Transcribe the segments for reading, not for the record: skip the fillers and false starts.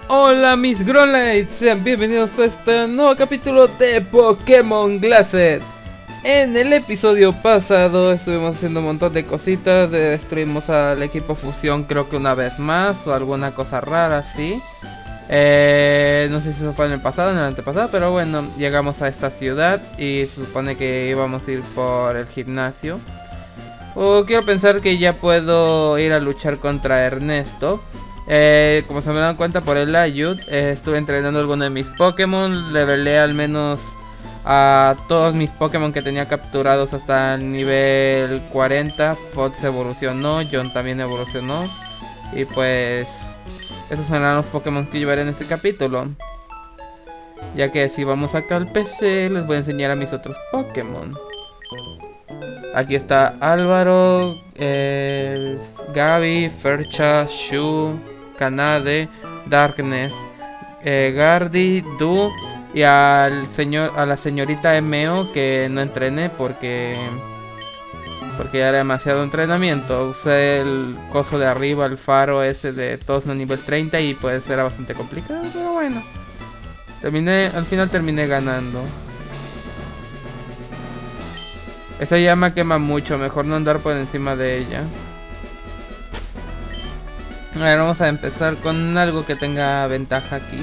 Hola mis Growlites, sean bienvenidos a este nuevo capítulo de Pokémon Glassed. En el episodio pasado estuvimos haciendo un montón de cositas, destruimos al equipo fusión creo que una vez más o alguna cosa rara así. No sé si eso fue en el pasado o en el antepasado, pero bueno, llegamos a esta ciudad y se supone que íbamos a ir por el gimnasio. Quiero pensar que ya puedo ir a luchar contra Ernesto. Como se me dan cuenta por el Ayud, estuve entrenando algunos de mis Pokémon. Levelé al menos a todos mis Pokémon que tenía capturados hasta el nivel 40. Fox evolucionó, John también evolucionó. Y pues esos serán los Pokémon que llevaré en este capítulo. Ya que si vamos acá al PC, les voy a enseñar a mis otros Pokémon. Aquí está Álvaro, Gaby, Fercha, Shu, Kanade, Darkness, Gardy, Du y a la señorita MO que no entrené porque ya era demasiado entrenamiento. Usé el coso de arriba, el faro ese de todos a nivel 30 y pues era bastante complicado, pero bueno. Al final terminé ganando. Esa llama quema mucho, mejor no andar por encima de ella. A ver, vamos a empezar con algo que tenga ventaja aquí.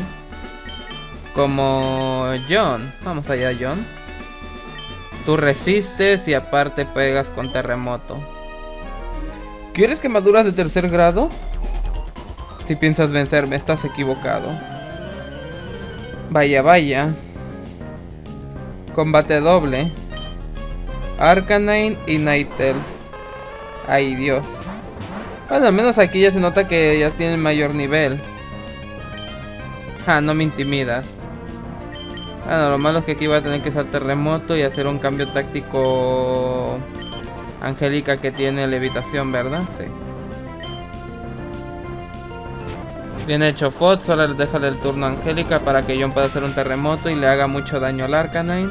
Como John. Vamos allá, John. Tú resistes y aparte pegas con terremoto. ¿Quieres quemaduras de tercer grado? Si piensas vencerme, estás equivocado. Vaya, vaya. Combate doble. Arcanine y Ninetales. Ay, Dios. Bueno, al menos aquí ya se nota que ya tienen mayor nivel. No me intimidas. Bueno, lo malo es que aquí voy a tener que usar terremoto y hacer un cambio táctico. Angélica que tiene levitación, ¿verdad? Sí. Bien hecho, Fox. Ahora déjale el turno a Angélica para que John pueda hacer un terremoto y le haga mucho daño al Arcanine.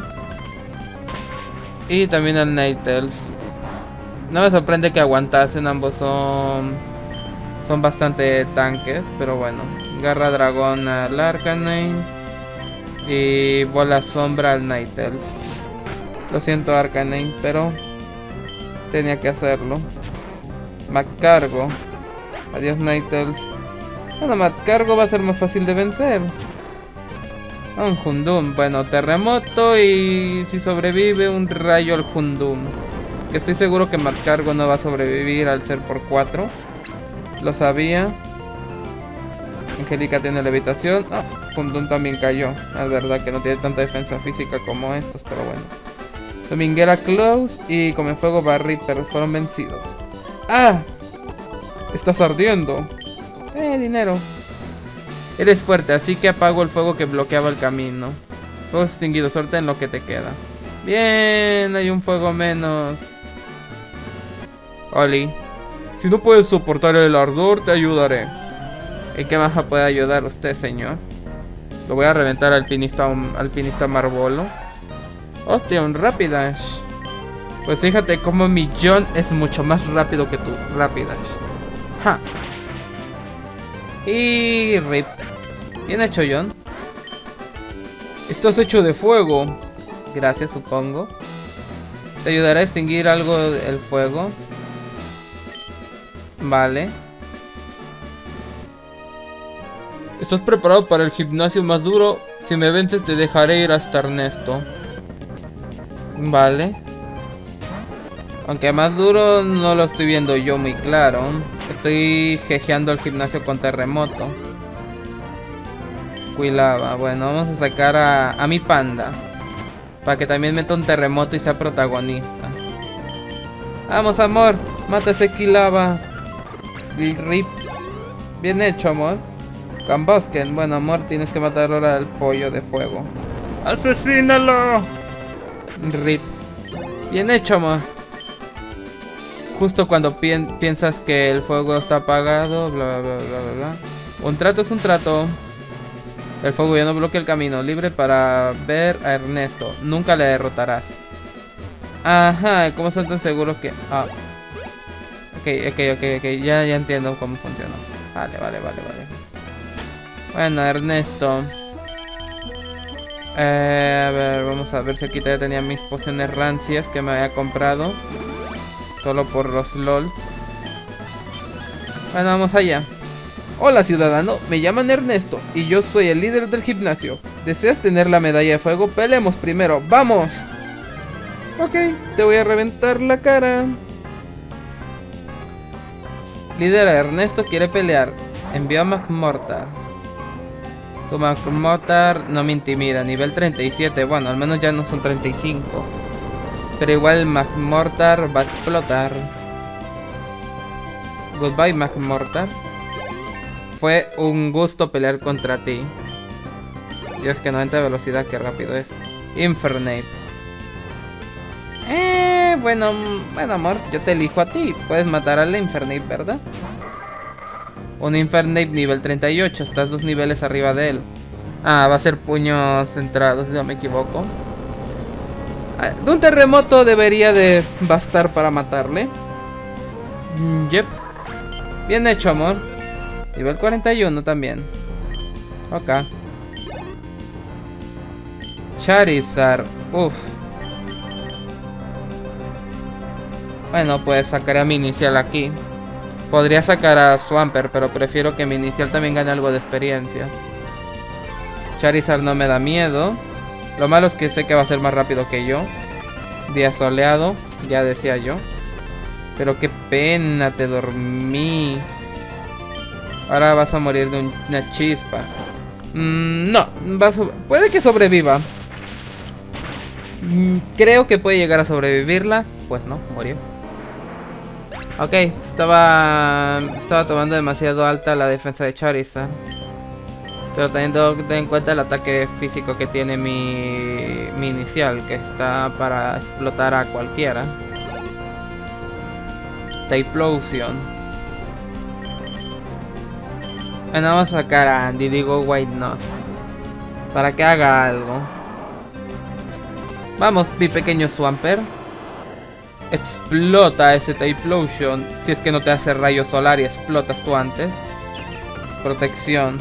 Y también al Ninetales. No me sorprende que aguantasen, ambos son bastante tanques, pero bueno. Garra dragón al Arcanine y bola sombra al Ninetales. Lo siento, Arcanine, pero tenía que hacerlo. Magcargo. Adiós, Ninetales. Bueno, Magcargo va a ser más fácil de vencer. Un Houndoom, bueno, terremoto y si sobrevive un rayo al Houndoom. Que estoy seguro que Magcargo no va a sobrevivir al ser por 4. Lo sabía. Angélica tiene levitación. Houndoom también cayó. Es verdad que no tiene tanta defensa física como estos, pero bueno. Dominguera Close y Comenfuego Barriper fueron vencidos. ¡Ah! Estás ardiendo. Dinero. Eres fuerte, así que apago el fuego que bloqueaba el camino. Fuego extinguido, suerte en lo que te queda. Bien, hay un fuego menos. Oli. Si no puedes soportar el ardor, te ayudaré. ¿En qué más puede ayudar usted, señor? Lo voy a reventar al alpinista Marbolo. Hostia, un Rapidash. Pues fíjate cómo mi John es mucho más rápido que tu Rapidash. ¡Ja! Y rip. Bien hecho, John. Estás hecho de fuego. Gracias, supongo. ¿Te ayudará a extinguir algo el fuego? Vale. ¿Estás preparado para el gimnasio más duro? Si me vences te dejaré ir hasta Ernesto. Vale. Aunque más duro no lo estoy viendo yo muy claro. Estoy jejeando el gimnasio con terremoto. Quilava. Bueno, vamos a sacar a mi panda. Para que también meta un terremoto y sea protagonista. Vamos, amor. Mata ese Quilava. Rip. Bien hecho, amor. Cambosken. Bueno, amor, tienes que matar ahora al pollo de fuego. ¡Asesínalo! Rip. Bien hecho, amor. Justo cuando piensas que el fuego está apagado, bla bla bla bla bla. Un trato es un trato. El fuego ya no bloquea el camino, libre para ver a Ernesto. Nunca le derrotarás. Ajá, ¿cómo están tan seguros que...? Ok, ya entiendo cómo funciona. Vale. Bueno, Ernesto. A ver, vamos a ver si aquí todavía tenía mis pociones rancias que me había comprado. Solo por los LOLs. Bueno, vamos allá. Hola ciudadano, me llaman Ernesto y yo soy el líder del gimnasio. ¿Deseas tener la medalla de fuego? Peleemos primero, ¡vamos! Ok, te voy a reventar la cara. Líder Ernesto quiere pelear. Envío a McMortar. Tu McMortar no me intimida. Nivel 37. Bueno, al menos ya no son 35. Pero igual McMortar va a explotar. Goodbye McMortar. Fue un gusto pelear contra ti. Dios, que 90 de velocidad, qué rápido es. Infernape. Bueno, amor, yo te elijo a ti. Puedes matar al Infernape, ¿verdad? Un Infernape nivel 38. Estás 2 niveles arriba de él. Ah, va a ser puños centrados, si no me equivoco. De un terremoto debería de bastar para matarle. Yep. Bien hecho, amor. Nivel 41 también. Ok. Charizard. Uff. Bueno, pues sacaré a mi inicial aquí. Podría sacar a Swampert, pero prefiero que mi inicial también gane algo de experiencia. Charizard no me da miedo. Lo malo es que sé que va a ser más rápido que yo. Día soleado, ya decía yo. Pero qué pena, te dormí. Ahora vas a morir de una chispa. No, puede que sobreviva. Creo que puede llegar a sobrevivirla. Pues no, murió. Ok, estaba tomando demasiado alta la defensa de Charizard. Pero teniendo en cuenta el ataque físico que tiene mi inicial, que está para explotar a cualquiera. Typhlosion. Bueno, vamos a sacar a Andy, digo White Knot, para que haga algo. Vamos, mi pequeño Swampert. Explota ese Typhlosion. Si es que no te hace rayo solar y explotas tú antes. Protección.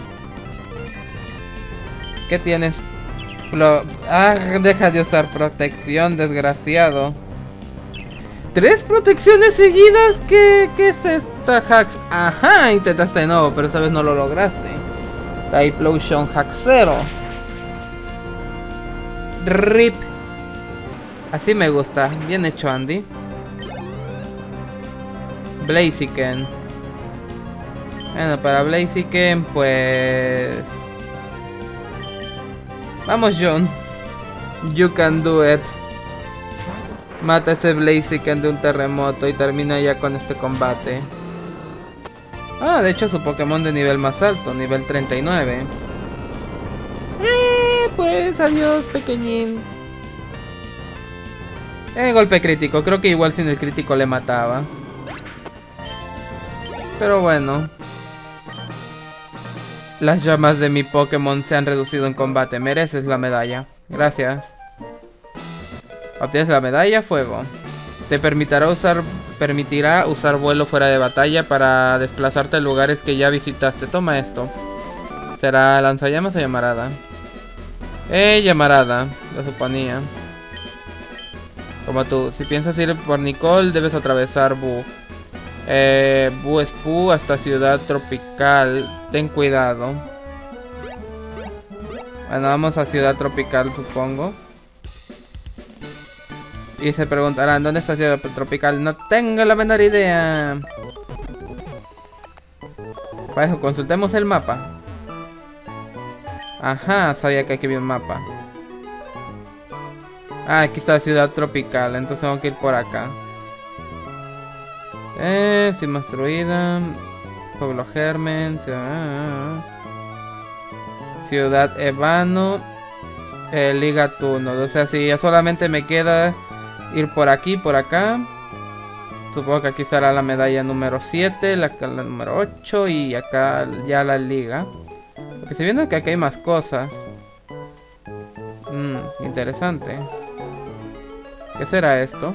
¿Qué tienes? Deja de usar protección, desgraciado. 3 protecciones seguidas. ¿Qué es esta Hax? Ajá, intentaste de nuevo, pero esta vez no lo lograste. Typhlosion Hack 0. RIP. Así me gusta. Bien hecho, Andy. Blaziken. Bueno, para Blaziken, pues... Vamos, John. You can do it. Mata ese Blaziken de un terremoto y termina ya con este combate. Ah, de hecho su Pokémon de nivel más alto, nivel 39. Pues adiós, pequeñín. Golpe crítico, creo que igual sin el crítico le mataba. Pero bueno. Las llamas de mi Pokémon se han reducido en combate. Mereces la medalla. Gracias. Obtienes la medalla fuego. Te permitirá usar vuelo fuera de batalla para desplazarte a lugares que ya visitaste. Toma esto. ¿Será lanzallamas o llamarada? Llamarada. Lo suponía. Como tú. Si piensas ir por Nicole, debes atravesar Bu. Bu Espú hasta Ciudad Tropical. Ten cuidado. Bueno, vamos a Ciudad Tropical, supongo. Y se preguntarán, ¿dónde está Ciudad Tropical? No tengo la menor idea. Para eso, consultemos el mapa. Ajá, sabía que aquí había un mapa. Ah, aquí está la Ciudad Tropical, entonces tengo que ir por acá. Sin Destruida. Pueblo Germen. Ciudad Ebano. Liga Tuno. O sea, si ya solamente me queda ir por aquí, por acá. Supongo que aquí estará la medalla número 7, la número 8 y acá ya la liga. Porque si viendo que aquí hay más cosas. Interesante. ¿Qué será esto?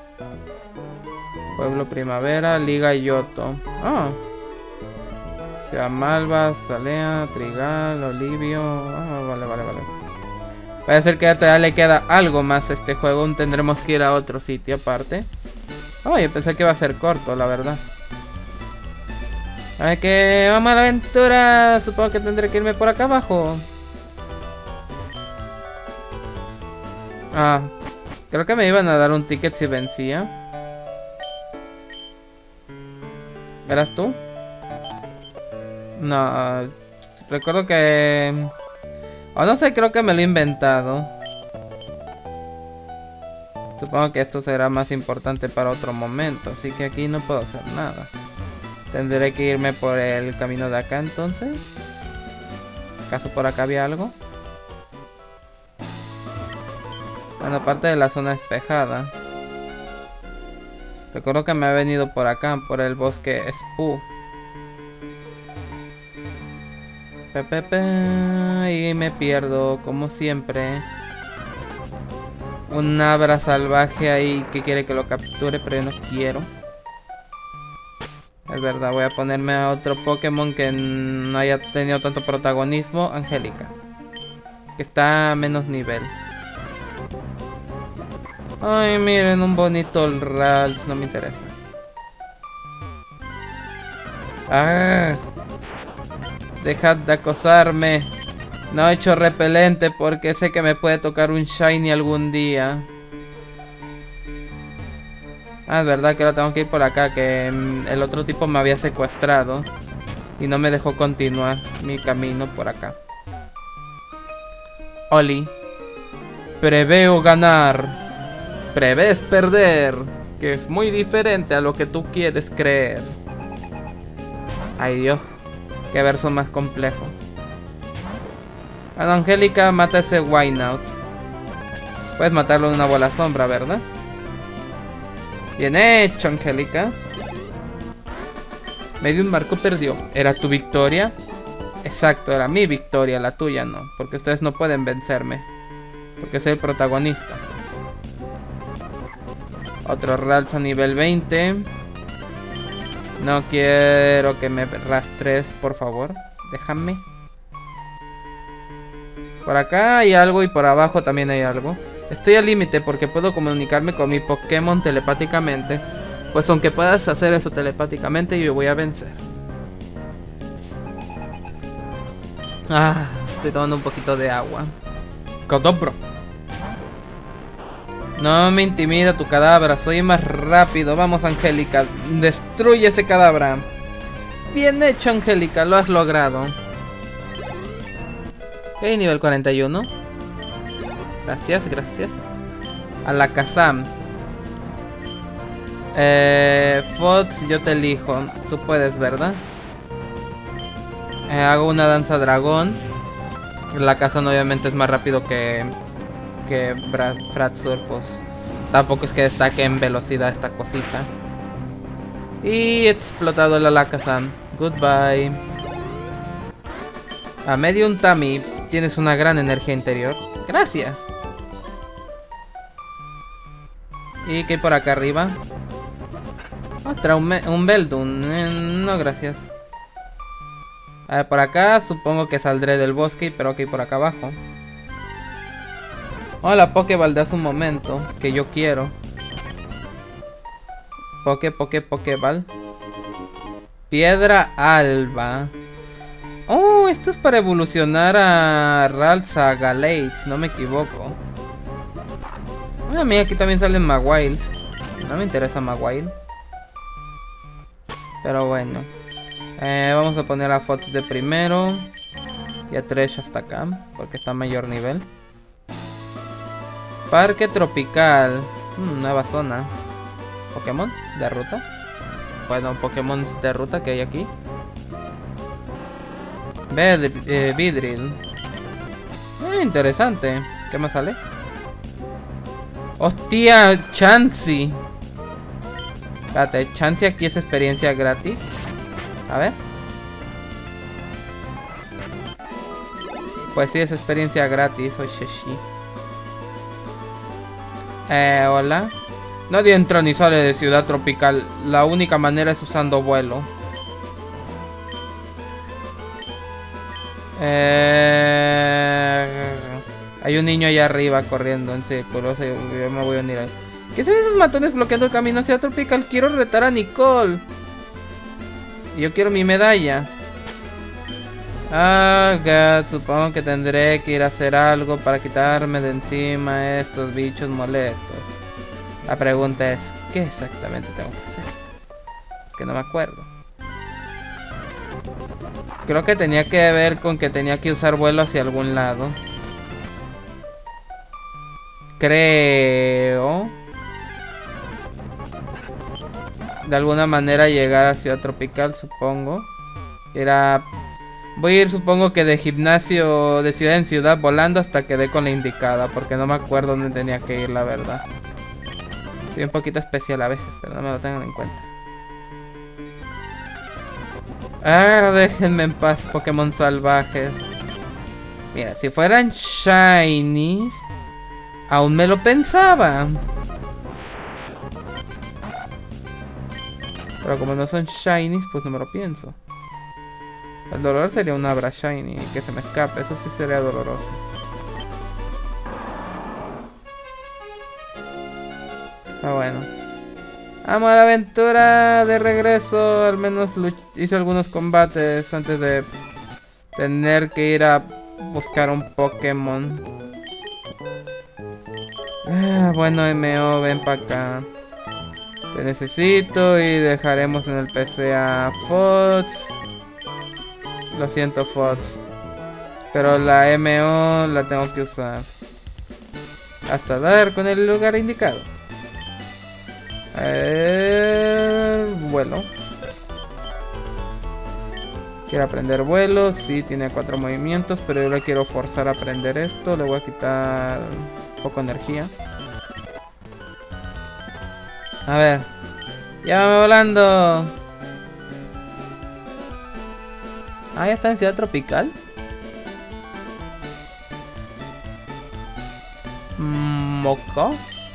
Pueblo Primavera, Liga Yoto. Ah. Ciudad Malva, Salea, Trigal, Olivio. Vale. Puede ser que todavía le queda algo más a este juego. Aún tendremos que ir a otro sitio aparte. Yo pensé que iba a ser corto, la verdad. A ver, que vamos a la aventura. Supongo que tendré que irme por acá abajo. Creo que me iban a dar un ticket si vencía. ¿Verás tú? No, recuerdo que... no sé, creo que me lo he inventado. Supongo que esto será más importante para otro momento, así que aquí no puedo hacer nada. Tendré que irme por el camino de acá entonces. ¿Acaso por acá había algo? Bueno, aparte de la zona despejada. Recuerdo que me he venido por acá, por el bosque Spoo. Y me pierdo, como siempre. Un Abra salvaje ahí que quiere que lo capture, pero yo no quiero. Es verdad, voy a ponerme a otro Pokémon que no haya tenido tanto protagonismo. Angélica, que está a menos nivel. Ay, miren, un bonito Ralts, no me interesa. Dejad de acosarme. No he hecho repelente porque sé que me puede tocar un Shiny algún día. Es verdad que ahora tengo que ir por acá, que el otro tipo me había secuestrado y no me dejó continuar mi camino por acá. Oli, preveo ganar. Prevés perder, que es muy diferente a lo que tú quieres creer. Ay Dios, qué verso más complejo. Bueno, Angélica, mata ese Wynaut. Puedes matarlo en una bola sombra, ¿verdad? Bien hecho, Angélica. Medium marcó, perdió. ¿Era tu victoria? Exacto, era mi victoria, la tuya no. Porque ustedes no pueden vencerme. Porque soy el protagonista. Otro Ralts a nivel 20. No quiero que me rastres, por favor. Déjame. Por acá hay algo y por abajo también hay algo. Estoy al límite porque puedo comunicarme con mi Pokémon telepáticamente. Pues aunque puedas hacer eso telepáticamente, yo voy a vencer. Estoy tomando un poquito de agua. Codobro. No me intimida tu cadáver, soy más rápido. Vamos, Angélica, destruye ese cadáver. Bien hecho, Angélica, lo has logrado. Ok, nivel 41. Gracias. Alakazam. Fox, yo te elijo. Tú puedes, ¿verdad? Hago una danza dragón. Alakazam obviamente es más rápido que Fraxur, pues tampoco es que destaque en velocidad esta cosita. Y he explotado el Alakazam. Goodbye. A Medium Tammy, tienes una gran energía interior. Gracias. ¿Y qué hay por acá arriba? Otra, un Beldun. No, gracias. A ver, por acá supongo que saldré del bosque, pero ¿qué hay por acá abajo? Hola, Pokéball de hace un momento, que yo quiero. Pokéball. Piedra alba. Oh, esto es para evolucionar a Ralts a Galate, si no me equivoco. Mira, aquí también salen Maguiles. No me interesa Maguile. Pero bueno. Vamos a poner a Fox de primero. Y a Thresh hasta acá, porque está a mayor nivel. Parque tropical. Nueva zona. Pokémon de ruta. Bueno, Pokémon de ruta que hay aquí. Vidril. Interesante. ¿Qué más sale? ¡Hostia! Chansey. Espérate, Chansey aquí es experiencia gratis. A ver. Pues sí, es experiencia gratis. Oye, sí. Hola. Nadie entra ni sale de Ciudad Tropical. La única manera es usando vuelo. Hay un niño allá arriba corriendo en círculos. O sea, yo me voy a unir ahí. ¿Qué son esos matones bloqueando el camino hacia Tropical? Quiero retar a Nicole. Y yo quiero mi medalla. Ah, God, supongo que tendré que ir a hacer algo para quitarme de encima estos bichos molestos. La pregunta es, ¿qué exactamente tengo que hacer? Que no me acuerdo. Creo que tenía que ver con que tenía que usar vuelo hacia algún lado. Creo. De alguna manera llegar hacia Tropical, supongo. Voy a ir, supongo que de gimnasio de ciudad en ciudad volando hasta que dé con la indicada. Porque no me acuerdo dónde tenía que ir, la verdad. Soy un poquito especial a veces, pero no me lo tengan en cuenta. Ah, déjenme en paz, Pokémon salvajes. Mira, si fueran shinies, aún me lo pensaba. Pero como no son shinies, pues no me lo pienso. El dolor sería un Abra shiny, que se me escape, eso sí sería doloroso. Ah, bueno. Amo la aventura de regreso. Al menos hice algunos combates antes de tener que ir a buscar un Pokémon. Bueno, MO, ven para acá. Te necesito y dejaremos en el PC a Fox. Lo siento, Fox. Pero la MO la tengo que usar hasta dar con el lugar indicado. Vuelo. Quiero aprender vuelo. Sí, tiene 4 movimientos, pero yo le quiero forzar a aprender esto. Le voy a quitar un poco de energía. A ver. Llévame volando. Ah, ya está en Ciudad Tropical. Moco.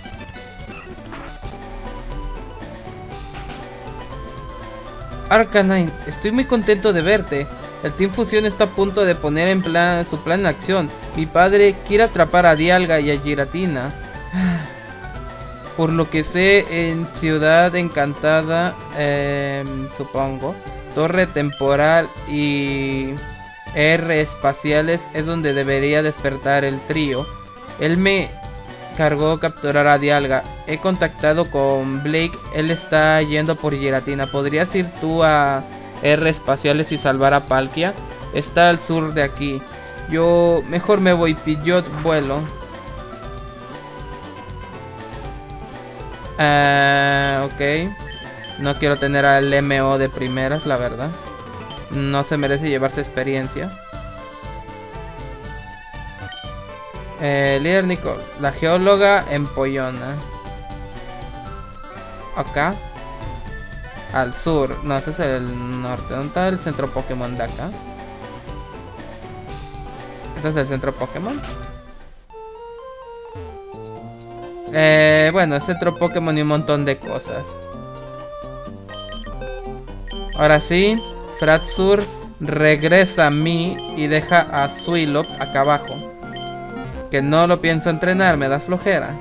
Arcanine, estoy muy contento de verte. El Team Fusion está a punto de poner en su plan en acción. Mi padre quiere atrapar a Dialga y a Giratina. Por lo que sé, en Ciudad Encantada, supongo, Torre Temporal y R Espaciales es donde debería despertar el trío. Él me cargó capturar a Dialga. He contactado con Blake. Él está yendo por Giratina. ¿Podrías ir tú a R Espaciales y salvar a Palkia? Está al sur de aquí. Yo mejor me voy. Pidgeot, vuelo. Ok. No quiero tener al MO de primeras, la verdad. No se merece llevarse experiencia. Líder Nicole, la geóloga empollona. Acá. Al sur. No, ese es el norte. ¿Dónde está el centro Pokémon de acá? ¿Este es el centro Pokémon? Bueno, el centro Pokémon y un montón de cosas. Ahora sí, Fratsur regresa a mí y deja a Swilop acá abajo. Que no lo pienso entrenar, me da flojera.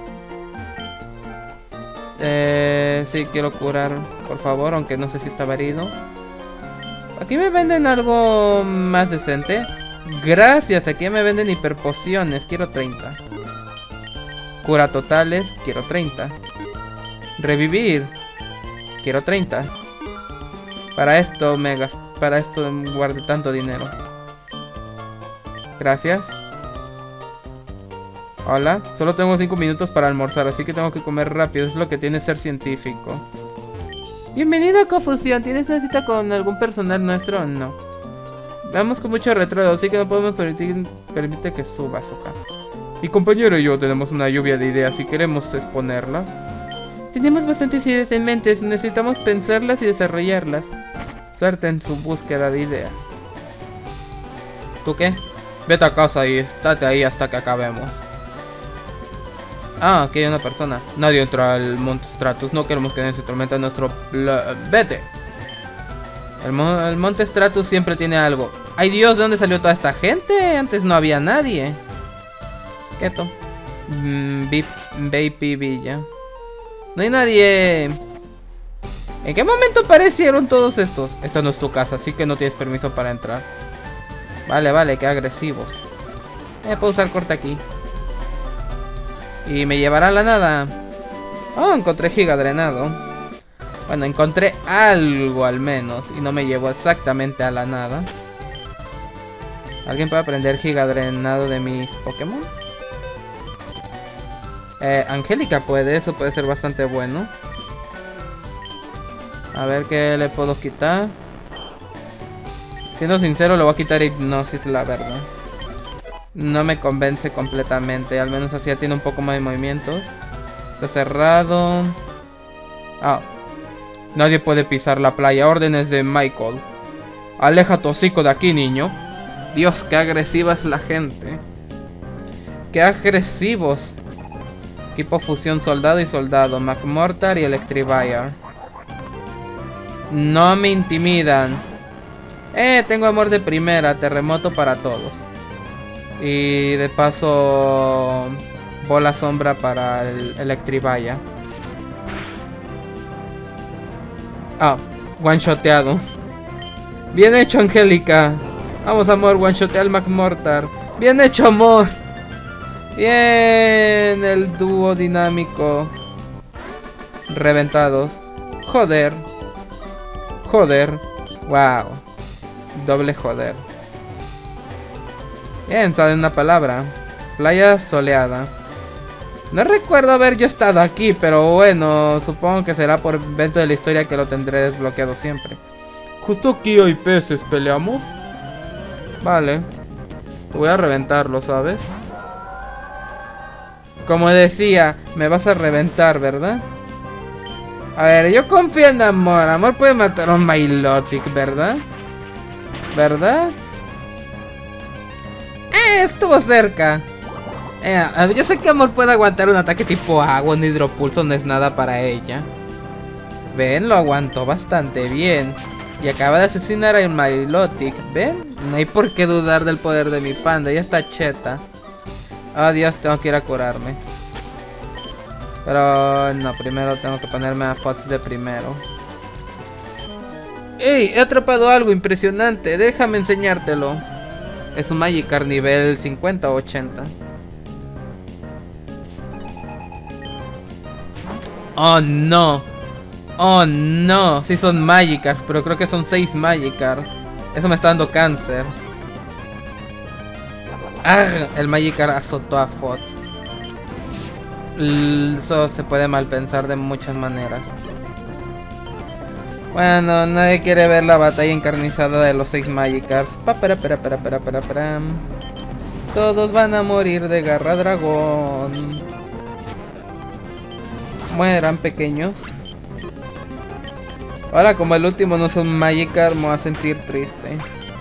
Sí, quiero curar, por favor, aunque no sé si estaba herido. Aquí me venden algo más decente. Gracias, aquí me venden hiperpociones, quiero 30. Cura totales, quiero 30. Revivir, quiero 30. Para esto guardé tanto dinero. Gracias. Hola, solo tengo 5 minutos para almorzar, así que tengo que comer rápido. Es lo que tiene ser científico. Bienvenido a Confusión. ¿Tienes una cita con algún personal nuestro? No. Vamos con mucho retraso, así que no podemos permitir que subas acá. Mi compañero y yo tenemos una lluvia de ideas y queremos exponerlas. Tenemos bastantes ideas en mente, necesitamos pensarlas y desarrollarlas. Suerte en su búsqueda de ideas. ¿Tú qué? Vete a casa y estate ahí hasta que acabemos. Ah, aquí hay una persona. Nadie entra al Monte Stratus. No queremos que nadie se tormenta nuestro... ¡Vete! El Monte Stratus siempre tiene algo. ¡Ay Dios! ¿De dónde salió toda esta gente? Antes no había nadie. Quieto. Baby Villa. No hay nadie. ¿En qué momento aparecieron todos estos? Esta no es tu casa, así que no tienes permiso para entrar. Vale, vale, qué agresivos. Puedo usar corte aquí. Y me llevará a la nada. Oh, encontré giga drenado. Bueno, encontré algo al menos. Y no me llevó exactamente a la nada. ¿Alguien puede aprender giga drenado de mis Pokémon? Angélica puede, eso puede ser bastante bueno. A ver qué le puedo quitar. Siendo sincero, le voy a quitar hipnosis, la verdad. No me convence completamente. Al menos así ya tiene un poco más de movimientos. Está cerrado. Ah. Nadie puede pisar la playa. Órdenes de Michael. Aleja tu hocico de aquí, niño. Dios, qué agresiva es la gente. Qué agresivos. Equipo fusión soldado y soldado. McMortar y Electrivire. No me intimidan. Tengo amor de primera. Terremoto para todos. Y de paso bola sombra para el Electrivire. Ah, one shoteado. Bien hecho, Angélica. Vamos, amor, one shotea al McMortar. Bien hecho, amor. Bien, el dúo dinámico. Reventados. Joder. Joder. Wow. Doble joder. Bien, sale una palabra. Playa soleada. No recuerdo haber yo estado aquí, pero bueno, supongo que será por evento de la historia que lo tendré desbloqueado siempre. Justo aquí hay peces, ¿peleamos? Vale. Voy a reventarlo, ¿sabes? Como decía, me vas a reventar, ¿verdad? A ver, yo confío en Amor. Amor puede matar a un Milotic, ¿verdad? ¿Verdad? Estuvo cerca. Yo sé que Amor puede aguantar un ataque tipo agua, un hidropulso no es nada para ella. Ven, lo aguantó bastante bien. Y acaba de asesinar a un Milotic. ¿Ven? No hay por qué dudar del poder de mi panda. Ya está cheta. Oh Dios, tengo que ir a curarme. Pero no, primero tengo que ponerme a Fox de primero. ¡Ey! He atrapado algo impresionante. Déjame enseñártelo. Es un Magikarp nivel 50 o 80. Oh no. Oh no. Sí son Magikarp, pero creo que son 6 Magikarp. Eso me está dando cáncer. ¡Ah! El Magikarp azotó a Fox. Eso se puede mal pensar de muchas maneras. Bueno, nadie quiere ver la batalla encarnizada de los 6 Magikarps. Todos van a morir de garra dragón. Mueran pequeños. Ahora como el último no es un Magikarp, me voy a sentir triste.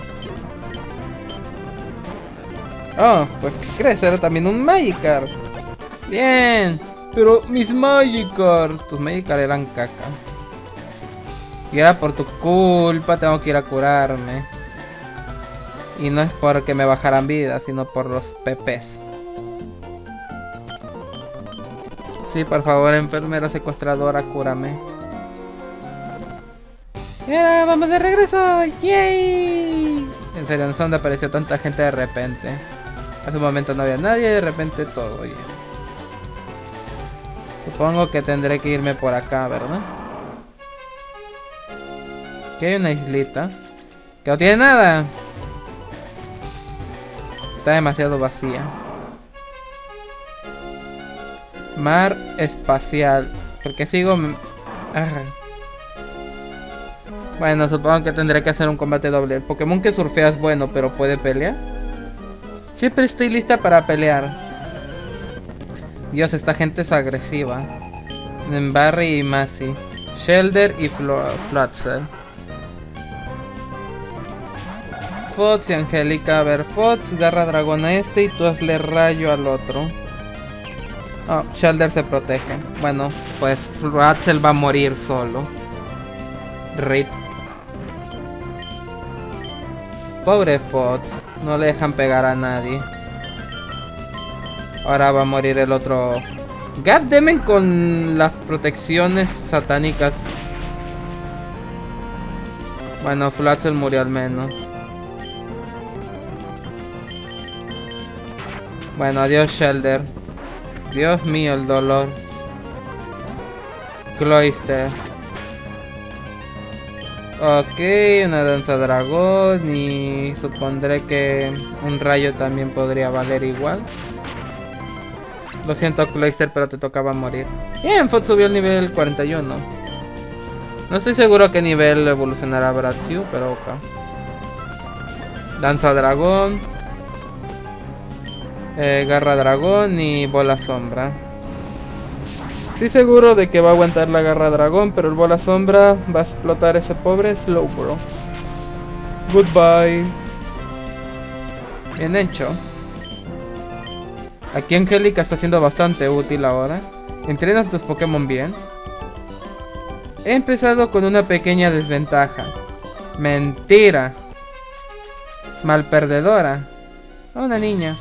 Oh, pues ¿qué crees? Era también un Magikarp. Bien. Pero mis Magikarp. Tus Magikarp eran caca. Y era por tu culpa, tengo que ir a curarme. Y no es porque me bajaran vida, sino por los pepes. Sí, por favor, enfermera secuestradora, cúrame. Y ahora vamos de regreso. ¡Yay! En serio, no sé dónde apareció tanta gente de repente. Hace un momento no había nadie, de repente todo. Oye. Supongo que tendré que irme por acá, ¿verdad? Aquí hay una islita que no tiene nada. Está demasiado vacía. Mar espacial. Porque sigo... Bueno, supongo que tendré que hacer un combate doble. El Pokémon que surfea es bueno, pero ¿puede pelear? Siempre estoy lista para pelear. Dios, esta gente es agresiva. Barry y Massey. Shelder y Floatzel. Fox y Angélica. A ver, Fox, garra dragón a este y tú hazle rayo al otro. Oh, Shelder se protege. Bueno, pues Floatzel va a morir solo. RIP. Pobre Fox, no le dejan pegar a nadie. Ahora va a morir el otro. Goddammit con las protecciones satánicas. Bueno, Flatzel murió al menos. Bueno, adiós Shelder. Dios mío, el dolor. Cloyster. Ok, una danza dragón y supondré que un rayo también podría valer igual. Lo siento Cloyster, pero te tocaba morir. Bien, Fox subió al nivel 41. No estoy seguro a qué nivel evolucionará Bratzio, pero ok. Danza dragón. Garra dragón y bola sombra. Estoy seguro de que va a aguantar la garra dragón, pero el bola sombra va a explotar ese pobre Slowbro. Goodbye. Bien hecho. Aquí Angélica está siendo bastante útil ahora. Entrenas tus Pokémon bien. He empezado con una pequeña desventaja. Mentira. Mal perdedora. Una niña.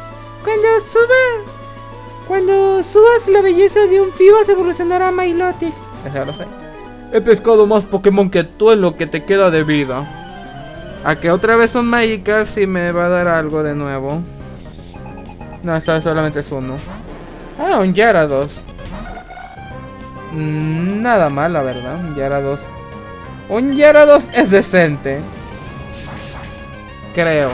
Cuando subas la belleza de un FIBA se evolucionará a Milotic. Eso lo sé. He pescado más Pokémon que tú en lo que te queda de vida. A que otra vez son Magikarp y me va a dar algo de nuevo. No, esta vez solamente es uno. Ah, un Gyarados. Nada mal, la verdad. Un Gyarados. Un Gyarados es decente. Creo.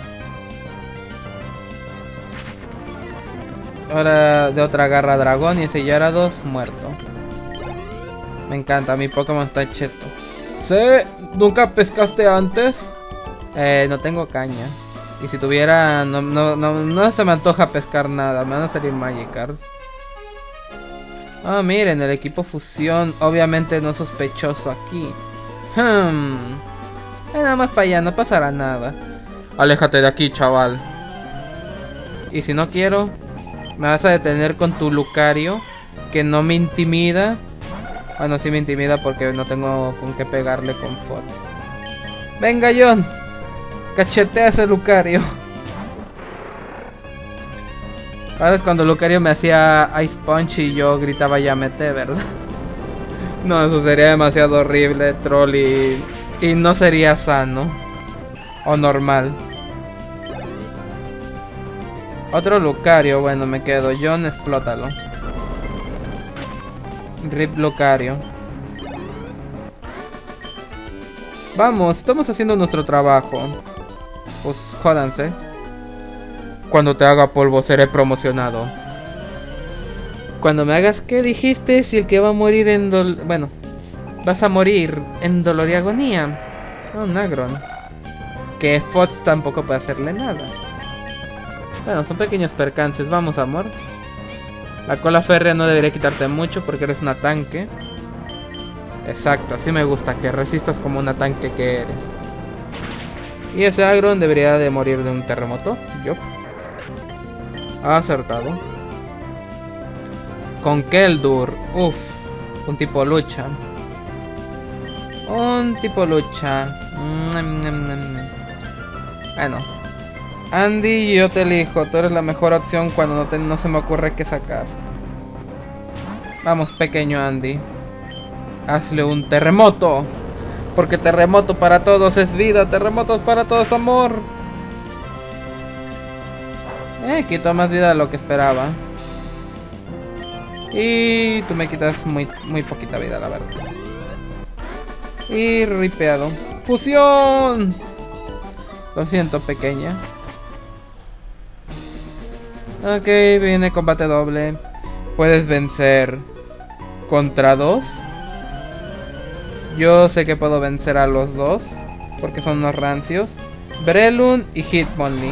Ahora de otra garra dragón y ese Gyarados muerto. Me encanta, mi Pokémon está cheto. ¿Sí? ¿Nunca pescaste antes? No tengo caña. Y si tuviera, no se me antoja pescar nada. Me van a salir Magikarp. Ah, miren, el equipo fusión. Obviamente no sospechoso aquí. Nada más para allá, no pasará nada. Aléjate de aquí, chaval. Y si no quiero, me vas a detener con tu Lucario, que no me intimida. Bueno, sí me intimida porque no tengo con qué pegarle con Fox. Venga, John. Cachetea ese Lucario. Ahora es cuando Lucario me hacía Ice Punch y yo gritaba Yamete, ¿verdad? No, eso sería demasiado horrible, troll, y no sería sano. O normal. Otro Lucario, bueno, me quedo. John, explótalo. Rip Lucario. Vamos, estamos haciendo nuestro trabajo. Pues jódanse. Cuando te haga polvo seré promocionado. Cuando me hagas, ¿qué dijiste? Si el que va a morir en bueno, vas a morir en dolor y agonía. Oh, Nagron. Que Fox tampoco puede hacerle nada. Bueno, son pequeños percances. Vamos, amor. La cola férrea no debería quitarte mucho porque eres una tanque. Exacto, así me gusta, que resistas como una tanque que eres. Y ese Agron debería de morir de un terremoto. Yup. Acertado. Con Keldur. Uff. Un tipo lucha. Un tipo lucha. Bueno. Andy, yo te elijo. Tú eres la mejor opción cuando no se me ocurre qué sacar. Vamos, pequeño Andy. Hazle un terremoto. Porque terremoto para todos es vida. Terremotos para todos amor. Quitó más vida de lo que esperaba. Y tú me quitas muy poquita vida, la verdad. Y ripeado. ¡Fusión! Lo siento, pequeña. Ok, viene combate doble. Puedes vencer contra dos. Yo sé que puedo vencer a los dos, porque son unos rancios. Breloom y Hitmonlee.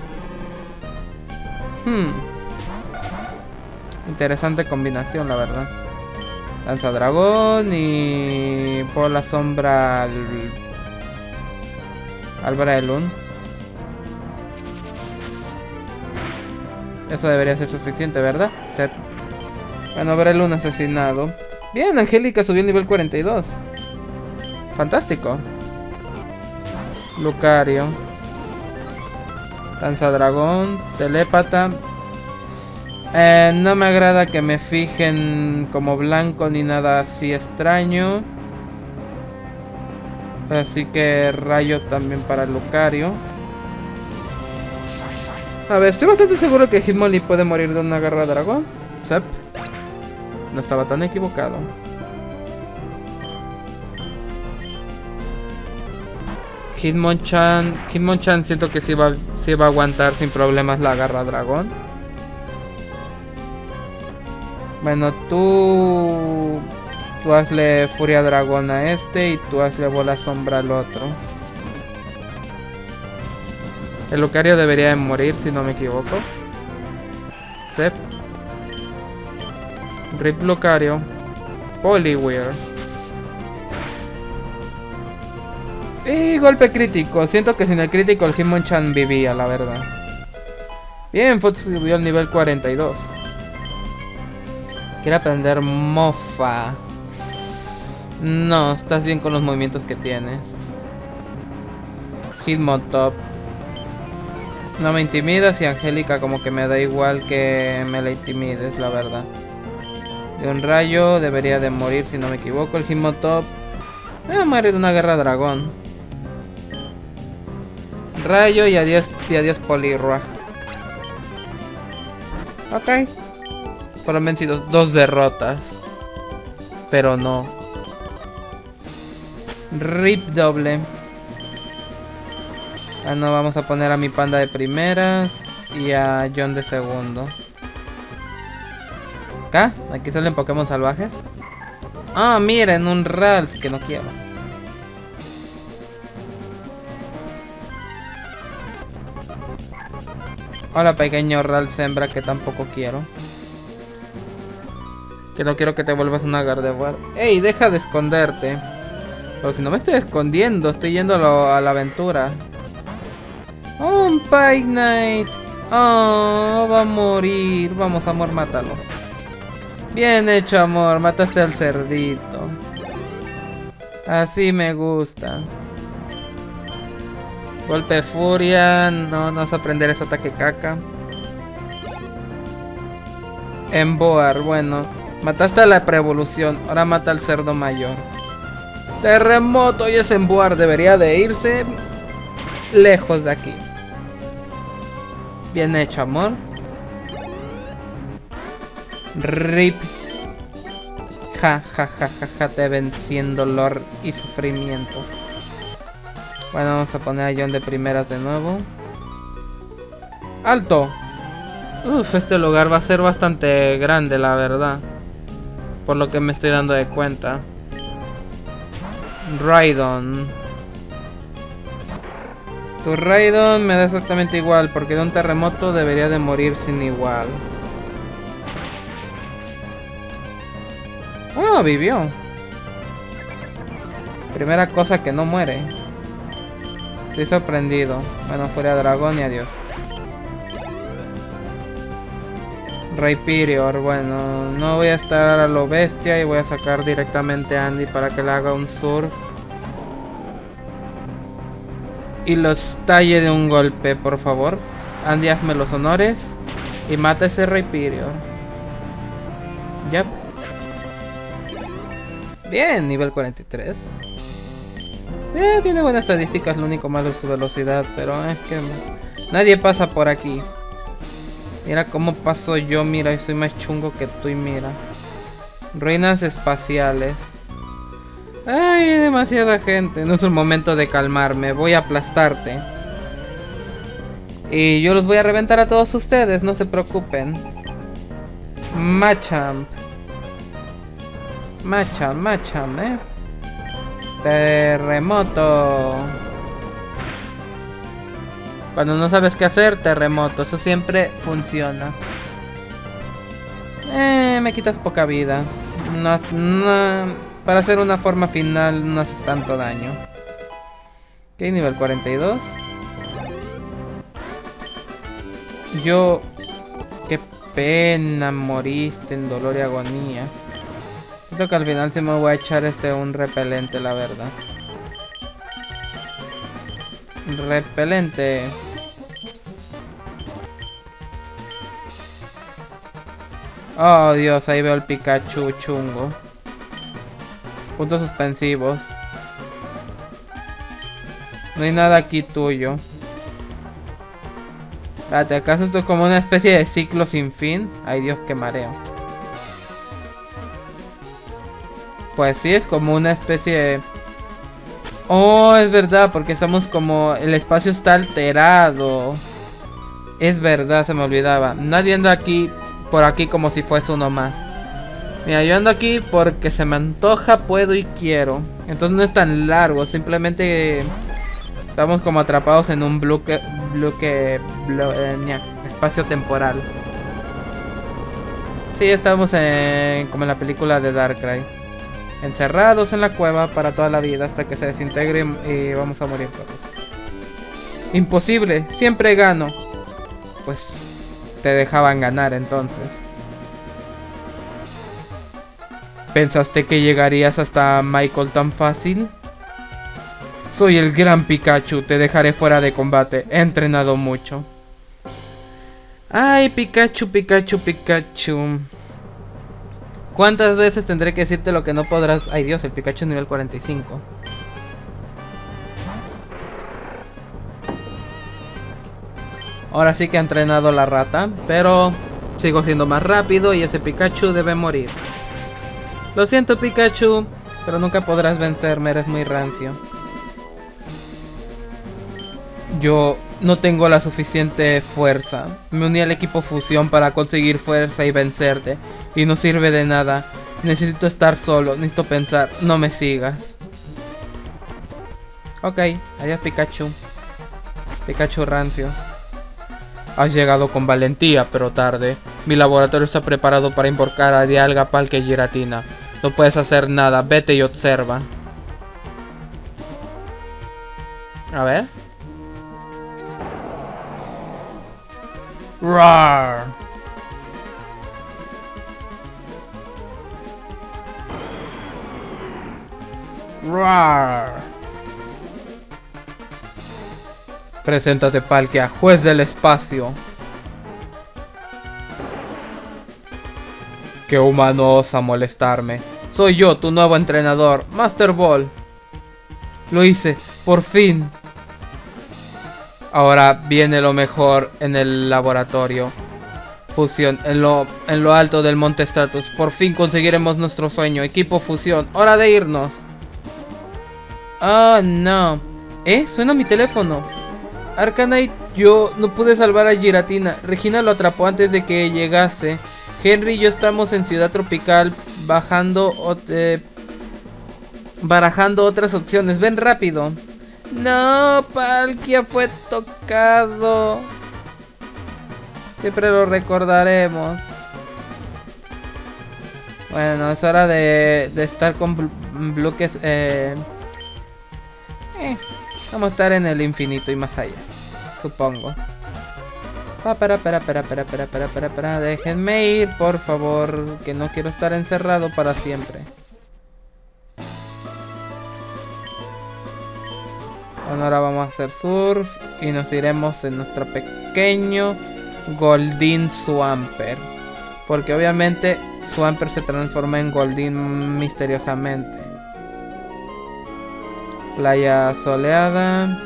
Interesante combinación, la verdad. Lanza dragón y por la sombra al Breloom. Eso debería ser suficiente, ¿verdad? Sí. Bueno, Breloom asesinado. Bien, Angélica subió al nivel 42. Fantástico. Lucario. Danza dragón, telépata. No me agrada que me fijen como blanco ni nada así extraño. Así que rayo también para Lucario. A ver, estoy bastante seguro que Hitmonlee puede morir de una garra dragón. Sep. No estaba tan equivocado. Hitmonchan siento que sí va a aguantar sin problemas la garra dragón. Bueno, tú hazle furia dragón a este y tú hazle bola sombra al otro. El Lucario debería de morir si no me equivoco. Sep. Rip Lucario. Poliwhirl. Y golpe crítico. Siento que sin el crítico el Hitmonchan vivía, la verdad. Bien, Foot subió al nivel 42. Quiere aprender Mofa. No, estás bien con los movimientos que tienes. Hitmontop. No me intimidas y Angélica como que me da igual que me la intimides, la verdad. De un rayo debería de morir si no me equivoco. El Hitmontop va a morir de una guerra dragón. Rayo y adiós Poliwhirl. Ok. Fueron vencidos 2 derrotas. Pero no. Rip doble. Ah, no, vamos a poner a mi panda de primeras y a John de segundo. Acá, aquí salen Pokémon salvajes. Ah, miren, un Rals que no quiero. Hola, pequeño Rals hembra que tampoco quiero. Que no quiero que te vuelvas una Gardevoir. ¡Ey, deja de esconderte! Pero si no me estoy escondiendo, estoy yendo a la aventura. ¡Oh, un Pyknight! ¡Oh, va a morir! Vamos, amor, mátalo. Bien hecho, amor. Mataste al cerdito. Así me gusta. Golpe de furia. No vas a aprender ese ataque caca. Emboar, bueno. Mataste a la preevolución. Ahora mata al cerdo mayor. Terremoto y ese Emboar debería de irse lejos de aquí. Bien hecho, amor. Rip. Ja, ja, ja, ja, ja, te venciendo dolor y sufrimiento. Bueno, vamos a poner a John de primeras de nuevo. ¡Alto! Uf, este lugar va a ser bastante grande, la verdad. Por lo que me estoy dando de cuenta. Raidon. Tu Raidon me da exactamente igual, porque de un terremoto debería de morir sin igual. Oh, vivió. Primera cosa que no muere. Estoy sorprendido. Bueno, fuera dragón y adiós. Rhyperior, bueno, no voy a estar a lo bestia y voy a sacar directamente a Andy para que le haga un surf. Y lo estalle de un golpe, por favor. Andy, hazme los honores. Y mata ese Rhyperior. Yep. Bien, nivel 43. Tiene buenas estadísticas, lo único malo es su velocidad, pero ¿qué más? Nadie pasa por aquí. Mira cómo paso yo, mira, soy más chungo que tú y mira. Ruinas espaciales. Ay, demasiada gente. No es el momento de calmarme, voy a aplastarte. Y yo los voy a reventar a todos ustedes, no se preocupen. Machamp. Machamp, Terremoto. Cuando no sabes qué hacer, terremoto. Eso siempre funciona. Me quitas poca vida. No, para hacer una forma final no haces tanto daño. Ok, nivel 42. Yo... Qué pena, moriste en dolor y agonía. Siento que al final sí me voy a echar un repelente, la verdad. Repelente. Oh Dios, ahí veo el Pikachu chungo. Puntos suspensivos. No hay nada aquí tuyo. Espérate, ¿acaso esto es como una especie de ciclo sin fin? Ay Dios, qué mareo. Pues sí, es como una especie de... Oh, es verdad, porque estamos como... El espacio está alterado. Es verdad, se me olvidaba. Nadie anda aquí, por aquí como si fuese uno más. Mira, yo ando aquí porque se me antoja, puedo y quiero. Entonces no es tan largo, simplemente... Estamos como atrapados en un espacio temporal. Sí, estamos como en la película de Darkrai. Encerrados en la cueva para toda la vida hasta que se desintegre y vamos a morir todos. Imposible, siempre gano. Pues te dejaban ganar entonces. ¿Pensaste que llegarías hasta Michael tan fácil? Soy el gran Pikachu, te dejaré fuera de combate, he entrenado mucho. Ay, Pikachu, Pikachu, Pikachu. ¿Cuántas veces tendré que decirte lo que no podrás? Ay Dios, el Pikachu nivel 45. Ahora sí que ha entrenado la rata, pero sigo siendo más rápido y ese Pikachu debe morir. Lo siento, Pikachu, pero nunca podrás vencerme, eres muy rancio. Yo no tengo la suficiente fuerza. Me uní al equipo fusión para conseguir fuerza y vencerte. Y no sirve de nada. Necesito estar solo, necesito pensar. No me sigas. Ok, adiós Pikachu. Pikachu rancio. Has llegado con valentía, pero tarde. Mi laboratorio está preparado para invocar a Dialga, Palkia y Giratina. No puedes hacer nada, vete y observa. A ver. Roar. Roar. Preséntate, Palkia, juez del espacio. Qué humano osa molestarme. Soy yo, tu nuevo entrenador, Master Ball. Lo hice, por fin. Ahora viene lo mejor en el laboratorio. Fusión, en lo alto del Monte Status. Por fin conseguiremos nuestro sueño. Equipo Fusión, hora de irnos. Oh, no. Suena mi teléfono. Arcanine, yo no pude salvar a Giratina. Regina lo atrapó antes de que llegase. Henry y yo estamos en Ciudad Tropical barajando otras opciones. Ven rápido. No, Palkia fue tocado. Siempre lo recordaremos. Bueno, es hora de estar con bloques. Vamos a estar en el infinito y más allá, supongo. Para. Déjenme ir, por favor, que no quiero estar encerrado para siempre. Bueno, ahora vamos a hacer surf y nos iremos en nuestro pequeño Goldeen Swampert. Porque obviamente Swampert se transforma en Goldeen misteriosamente. Playa soleada.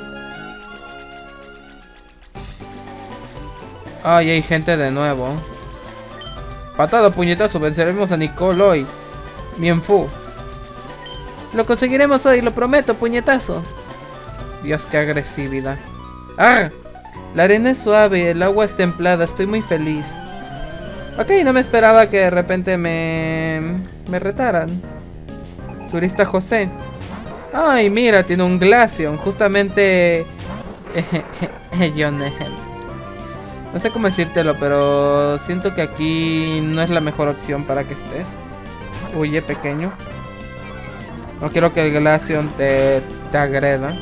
Ay, hay gente de nuevo. Patada, puñetazo, venceremos a Nicole hoy. Mienfu. Lo conseguiremos hoy, lo prometo, puñetazo. Dios, qué agresividad. ¡Ah! La arena es suave, el agua es templada, estoy muy feliz. Ok, no me esperaba que de repente me retaran. Turista José. Ay, mira, tiene un Glaceon, justamente... No sé cómo decírtelo, pero siento que aquí no es la mejor opción para que estés. Huye, pequeño. No quiero que el Glaceon te agreda.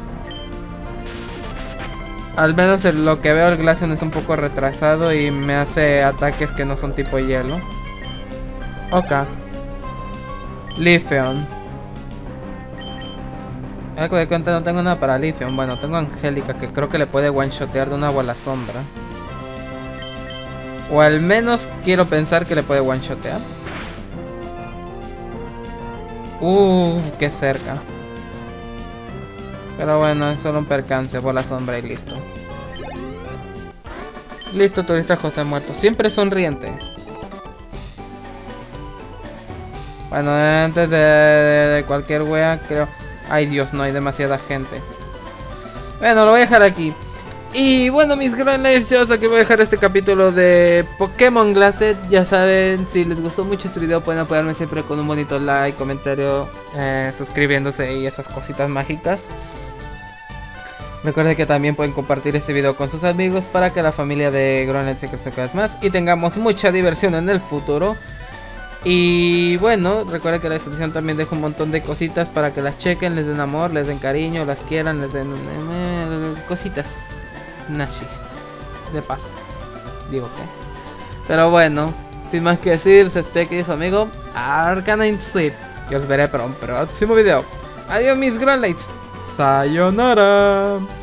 Al menos lo que veo, el Glaceon es un poco retrasado y me hace ataques que no son tipo hielo. Ok. Leafeon. Algo de cuenta, no tengo nada para Leafeon. Bueno, tengo Angélica, que creo que le puede one-shotear de una bola sombra. O al menos quiero pensar que le puede one-shotear. Qué cerca. Pero bueno, es solo un percance, bola sombra y listo. Listo, turista José muerto. Siempre sonriente. Bueno, antes de cualquier wea, creo... Ay Dios, no hay demasiada gente. Bueno, lo voy a dejar aquí. Y bueno, mis grandes, yo aquí voy a dejar este capítulo de Pokémon Glassed. Ya saben, si les gustó mucho este video pueden apoyarme siempre con un bonito like, comentario, suscribiéndose y esas cositas mágicas. Recuerden que también pueden compartir este video con sus amigos para que la familia de Gronel se crezca cada vez más y tengamos mucha diversión en el futuro. Y bueno, recuerden que en la descripción también dejo un montón de cositas para que las chequen, les den amor, les den cariño, las quieran, les den cositas nashis de paso, digo que. Pero bueno, sin más que decir, se despide que es su amigo Arcanine Swift. Yo os veré para un próximo video. Adiós mis Gronelites. Sayonara.